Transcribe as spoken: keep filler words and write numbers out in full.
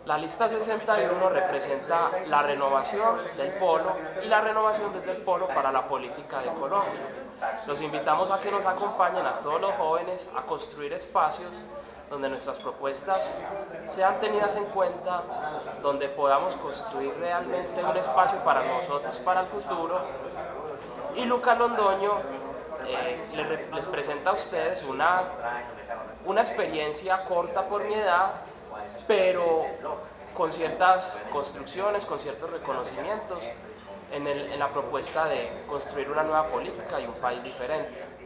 La lista sesenta y uno representa la renovación del polo y la renovación desde el polo para la política de Colombia. Los invitamos a que nos acompañen a todos los jóvenes a construir espacios donde nuestras propuestas sean tenidas en cuenta, donde podamos construir realmente un espacio para nosotros, para el futuro. Y Lucas Londoño eh, les, les presenta a ustedes una, una experiencia corta por mi edad, pero con ciertas construcciones, con ciertos reconocimientos en, el, en la propuesta de construir una nueva política y un país diferente.